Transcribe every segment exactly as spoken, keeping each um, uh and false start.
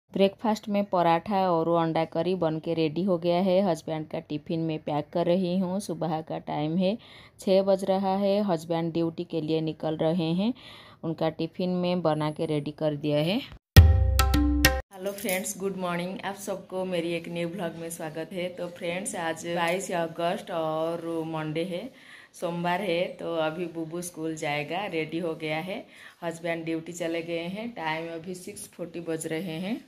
Breakfast में पराठा और अंडा करी बन के रेडी हो गया है। हस्बैंड का टिफ़िन में पैक कर रही हूँ। सुबह का टाइम है, छः बज रहा है। हस्बैंड ड्यूटी के लिए निकल रहे हैं। उनका टिफ़िन में बना के रेडी कर दिया है। Hello friends, good morning. आप सबको मेरी एक न्यू ब्लॉग में स्वागत है। तो फ्रेंड्स, आज बाईस अगस्त और मंडे है, सोमवार है। तो अभी बुबू स्कूल जाएगा, रेडी हो गया है। हस्बैंड ड्यूटी चले गए हैं। टाइम अभी सिक्स फोर्टी बज रहे हैं।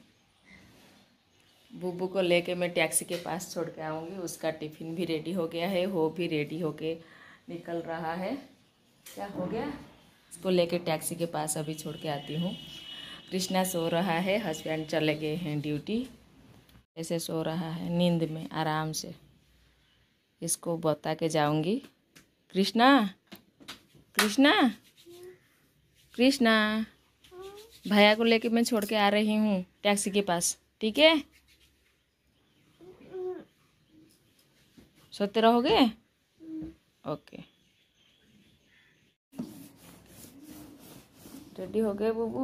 बुबू को लेके मैं टैक्सी के पास छोड़ के आऊँगी। उसका टिफ़िन भी रेडी हो गया है, वो भी रेडी होके निकल रहा है। क्या हो गया? उसको लेके टैक्सी के पास अभी छोड़ के आती हूँ। कृष्णा सो रहा है, हस्बैंड चले गए हैं ड्यूटी। ऐसे सो रहा है नींद में आराम से। इसको बता के जाऊँगी। कृष्णा, कृष्णा, कृष्णा, भैया को लेके मैं छोड़ के आ रही हूँ टैक्सी के पास, ठीक है? सोते रहोगे? ओके। रेडी हो गए बुबू?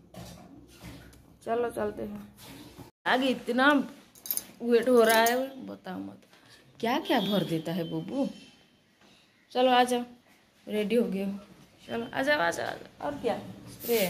चलो चलते हैं। आगे इतना वेट हो रहा है, बताओ मत। क्या क्या भर देता है बुबू। चलो आ जाओ, रेडी हो गए हो। चलो आ जाओ आ जाओ। और क्या स्प्रे।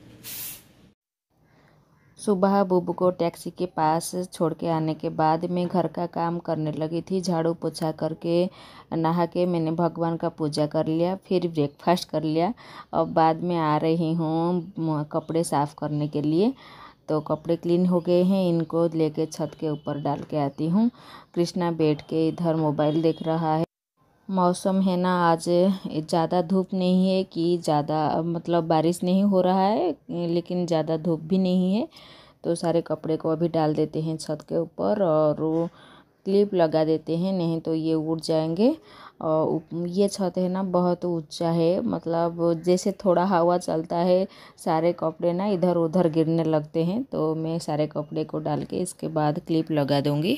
सुबह बुबू को टैक्सी के पास छोड़ के आने के बाद मैं घर का काम करने लगी थी। झाड़ू पोछा करके नहा के मैंने भगवान का पूजा कर लिया, फिर ब्रेकफास्ट कर लिया। अब बाद में आ रही हूँ कपड़े साफ़ करने के लिए। तो कपड़े क्लीन हो गए हैं, इनको लेके छत के ऊपर डाल के आती हूँ। कृष्णा बैठ के इधर मोबाइल देख रहा है। मौसम है ना, आज ज़्यादा धूप नहीं है कि ज़्यादा मतलब बारिश नहीं हो रहा है, लेकिन ज़्यादा धूप भी नहीं है। तो सारे कपड़े को अभी डाल देते हैं छत के ऊपर और वो क्लिप लगा देते हैं, नहीं तो ये उड़ जाएंगे। और ये छत है ना बहुत ऊंचा है, मतलब जैसे थोड़ा हवा चलता है सारे कपड़े ना इधर उधर गिरने लगते हैं। तो मैं सारे कपड़े को डाल के इसके बाद क्लिप लगा दूँगी।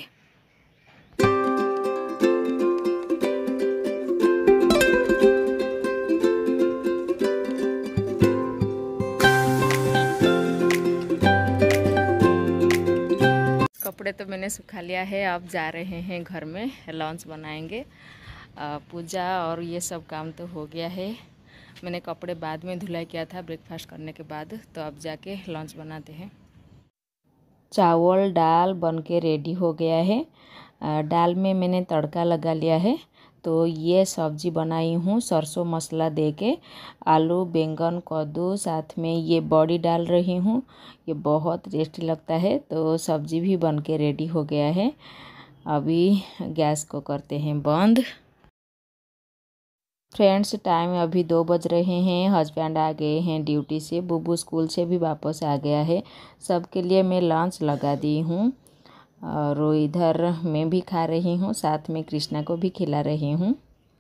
कपड़े तो मैंने सुखा लिया है। अब जा रहे हैं घर में, लंच बनाएंगे। पूजा और ये सब काम तो हो गया है। मैंने कपड़े बाद में धुलाई किया था ब्रेकफास्ट करने के बाद। तो अब जाके लंच बनाते हैं। चावल दाल बन के रेडी हो गया है। दाल में मैंने तड़का लगा लिया है। तो ये सब्जी बनाई हूँ सरसों मसाला दे के। आलू बैंगन कद्दू साथ में ये बड़ी डाल रही हूँ। ये बहुत टेस्टी लगता है। तो सब्जी भी बन के रेडी हो गया है। अभी गैस को करते हैं बंद। फ्रेंड्स, टाइम अभी दो बज रहे हैं। हस्बैंड आ गए हैं ड्यूटी से, बुबू स्कूल से भी वापस आ गया है। सबके लिए मैं लंच लगा दी हूँ और इधर मैं भी खा रही हूँ, साथ में कृष्णा को भी खिला रही हूँ।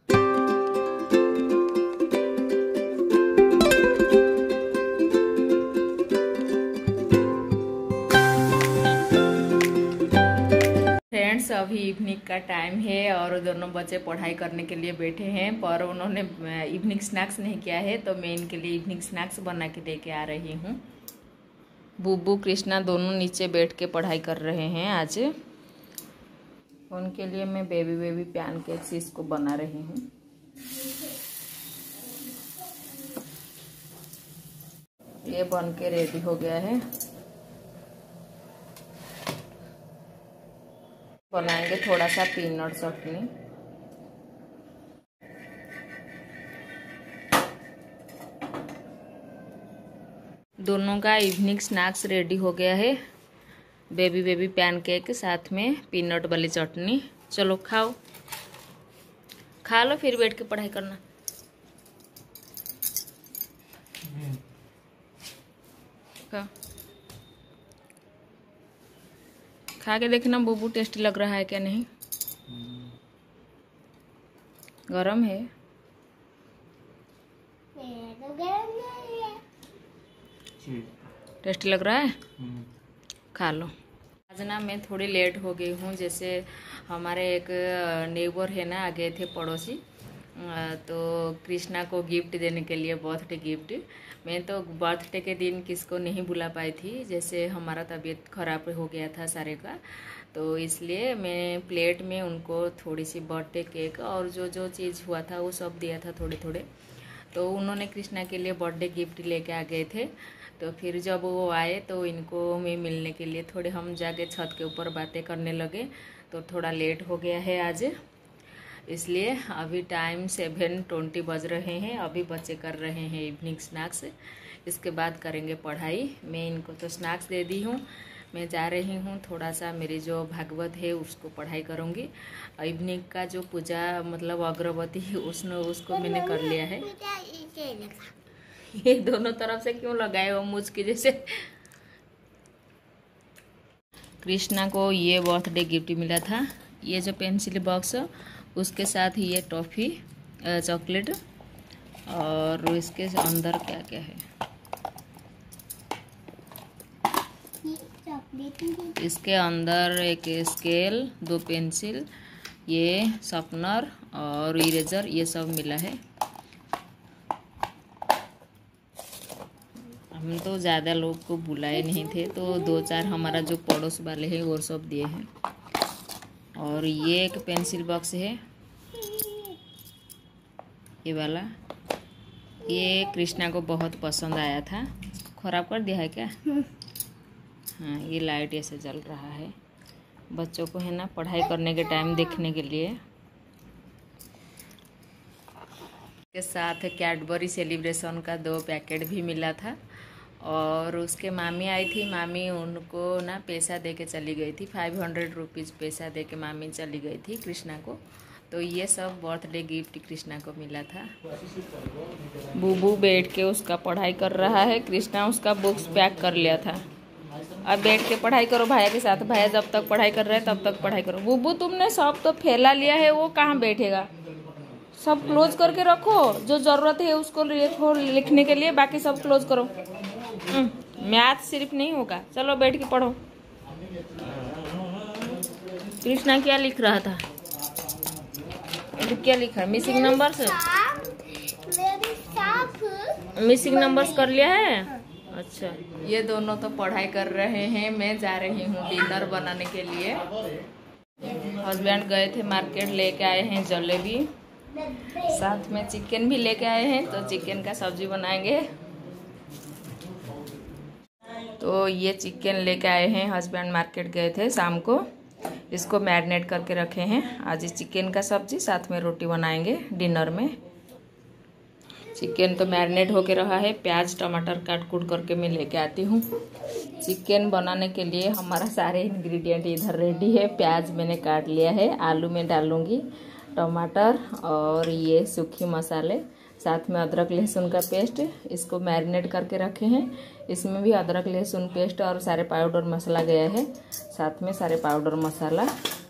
फ्रेंड्स, अभी इवनिंग का टाइम है और दोनों बच्चे पढ़ाई करने के लिए बैठे हैं, पर उन्होंने इवनिंग स्नैक्स नहीं किया है। तो मैं इनके लिए इवनिंग स्नैक्स बना के दे के आ रही हूँ। बुबू कृष्णा दोनों नीचे बैठ के पढ़ाई कर रहे हैं आज। उनके लिए मैं बेबी बेबी पैन केक्स इसको बना रही हूँ। ये बन के रेडी हो गया है। बनाएंगे थोड़ा सा पीनट चटनी। दोनों का इवनिंग स्नैक्स रेडी हो गया है। बेबी बेबी पैनकेक साथ में पीनट वाली चटनी। चलो खाओ, खा लो फिर बैठ के पढ़ाई करना। खा खा के देखना बुबू, टेस्टी लग रहा है क्या नहीं। गरम है, टेस्टी लग रहा है, खा लो। आज ना मैं थोड़ी लेट हो गई हूँ। जैसे हमारे एक नेबर है ना, आ गए थे पड़ोसी, तो कृष्णा को गिफ्ट देने के लिए, बर्थडे गिफ्ट। मैं तो बर्थडे के दिन किसको नहीं बुला पाई थी, जैसे हमारा तबीयत ख़राब हो गया था सारे का, तो इसलिए मैं प्लेट में उनको थोड़ी सी बर्थडे केक और जो जो चीज़ हुआ था वो सब दिया था थोड़े थोड़े। तो उन्होंने कृष्णा के लिए बर्थडे गिफ्ट लेके आ गए थे। तो फिर जब वो आए तो इनको मैं मिलने के लिए थोड़े हम जाके छत के ऊपर बातें करने लगे, तो थोड़ा लेट हो गया है आज, इसलिए अभी टाइम सेवन ट्वेंटी बज रहे हैं। अभी बच्चे कर रहे हैं इवनिंग स्नैक्स, इसके बाद करेंगे पढ़ाई। मैं इनको तो स्नैक्स दे दी हूँ, मैं जा रही हूँ थोड़ा सा मेरी जो भागवत है उसको पढ़ाई करूँगी। इवनिंग का जो पूजा मतलब अगरबत्ती उसने उसको मैंने कर लिया है। ये दोनों तरफ से क्यों लगाए हो मुझ के जैसे। कृष्णा को ये बर्थडे गिफ्ट मिला था, ये जो पेंसिल बॉक्स, उसके साथ ये टॉफ़ी चॉकलेट, और इसके अंदर क्या क्या है, इसके अंदर एक स्केल, दो पेंसिल, ये शार्पनर और इरेजर, ये सब मिला है। हम तो ज़्यादा लोग को बुलाए नहीं थे, तो दो चार हमारा जो पड़ोस वाले हैं वो सब दिए हैं। और ये एक पेंसिल बॉक्स है, ये वाला, ये कृष्णा को बहुत पसंद आया था। खराब कर दिया है क्या? हाँ, ये लाइट ऐसे जल रहा है, बच्चों को है ना पढ़ाई करने के टाइम देखने के लिए। के साथ कैडबरी सेलिब्रेशन का दो पैकेट भी मिला था। और उसके मामी आई थी, मामी उनको ना पैसा दे के चली गई थी, फाइव हंड्रेड रुपीज़ पैसा दे के मामी चली गई थी कृष्णा को। तो ये सब बर्थडे गिफ्ट कृष्णा को मिला था। बूबू बैठ के उसका पढ़ाई कर रहा है, कृष्णा उसका बुक्स पैक कर लिया था। अब बैठ के पढ़ाई करो भाया के साथ, भाया जब तक पढ़ाई कर रहा है तब तक पढ़ाई करो। बूबू तुमने सब तो फैला लिया है, वो कहाँ बैठेगा, सब क्लोज करके रखो, जो ज़रूरत है उसको लिखो लिखने के लिए, बाकी सब क्लोज करो। मैथ सिर्फ नहीं होगा, चलो बैठ के पढ़ो। कृष्णा क्या लिख रहा था, क्या लिखा, मिसिंग नंबर्स, मिसिंग नंबर्स कर लिया है। अच्छा, ये दोनों तो पढ़ाई कर रहे हैं, मैं जा रही हूँ डिनर बनाने के लिए। हस्बैंड गए थे मार्केट, लेके आए हैं जलेबी, साथ में चिकन भी लेके आए हैं, तो चिकन का सब्जी बनाएंगे। तो ये चिकन लेके आए हैं, हस्बैंड मार्केट गए थे शाम को, इसको मैरिनेट करके रखे हैं। आज चिकन का सब्जी साथ में रोटी बनाएंगे डिनर में। चिकन तो मैरिनेट होके रहा है, प्याज टमाटर काट कूट करके मैं लेके आती हूँ। चिकन बनाने के लिए हमारा सारे इंग्रेडिएंट इधर रेडी है। प्याज मैंने काट लिया है, आलू में डालूंगी, टमाटर और ये सूखी मसाले, साथ में अदरक लहसुन का पेस्ट, इसको मैरिनेट करके रखे हैं। इसमें भी अदरक लहसुन पेस्ट और सारे पाउडर मसाला गया है, साथ में सारे पाउडर मसाला।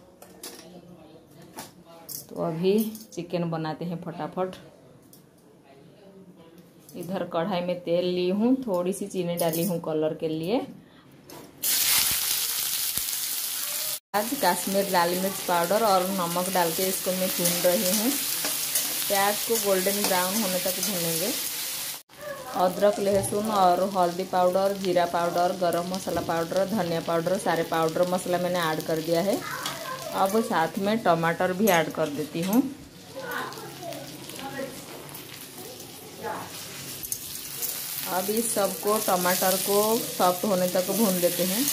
तो अभी चिकन बनाते हैं फटाफट। इधर कढ़ाई में तेल ली हूँ, थोड़ी सी चीनी डाली हूँ कलर के लिए। आज कश्मीर लाल मिर्च पाउडर और नमक डाल के इसको मैं भून रही हूँ। प्याज को गोल्डन ब्राउन होने तक भूनेंगे। अदरक लहसुन और हल्दी पाउडर, जीरा पाउडर, गरम मसाला पाउडर, धनिया पाउडर, सारे पाउडर मसाला मैंने ऐड कर दिया है। अब साथ में टमाटर भी ऐड कर देती हूँ। अब इस सबको टमाटर को सॉफ्ट होने तक भून लेते हैं।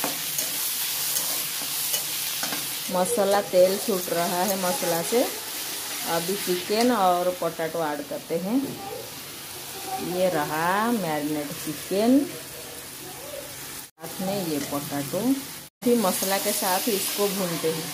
मसाला तेल छूट रहा है मसाला से। अभी चिकन और पोटैटो ऐड करते हैं। ये रहा मैरिनेट चिकन, साथ में ये पोटैटो, फिर मसाला के साथ इसको भूनते हैं।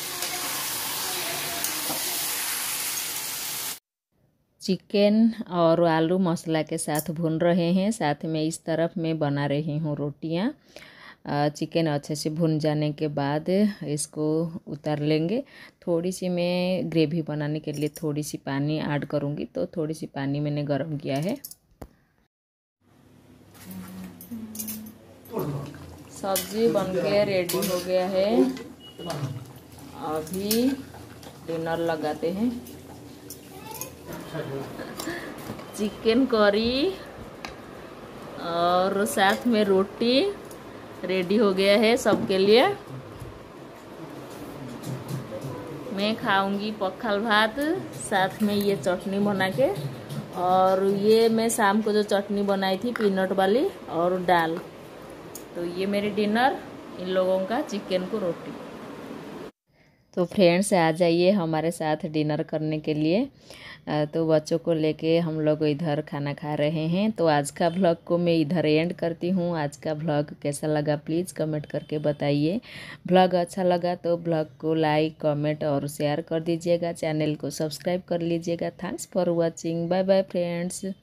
चिकन और आलू मसाला के साथ भून रहे हैं, साथ में इस तरफ मैं बना रही हूँ रोटियाँ। चिकन अच्छे से भुन जाने के बाद इसको उतार लेंगे। थोड़ी सी मैं ग्रेवी बनाने के लिए थोड़ी सी पानी ऐड करूँगी, तो थोड़ी सी पानी मैंने गर्म किया है। सब्जी बनके रेडी हो गया है। अभी डिनर लगाते हैं। चिकन करी और साथ में रोटी रेडी हो गया है सबके लिए। मैं खाऊंगी पखाल भात, साथ में ये चटनी बना के, और ये मैं शाम को जो चटनी बनाई थी पीनट वाली, और दाल। तो ये मेरी डिनर, इन लोगों का चिकन को रोटी। तो फ्रेंड्स आ जाइए हमारे साथ डिनर करने के लिए। तो बच्चों को लेके हम लोग इधर खाना खा रहे हैं। तो आज का व्लॉग को मैं इधर एंड करती हूँ। आज का व्लॉग कैसा लगा प्लीज़ कमेंट करके बताइए। व्लॉग अच्छा लगा तो व्लॉग को लाइक कमेंट और शेयर कर दीजिएगा। चैनल को सब्सक्राइब कर लीजिएगा। Thanks for watching. Bye bye friends.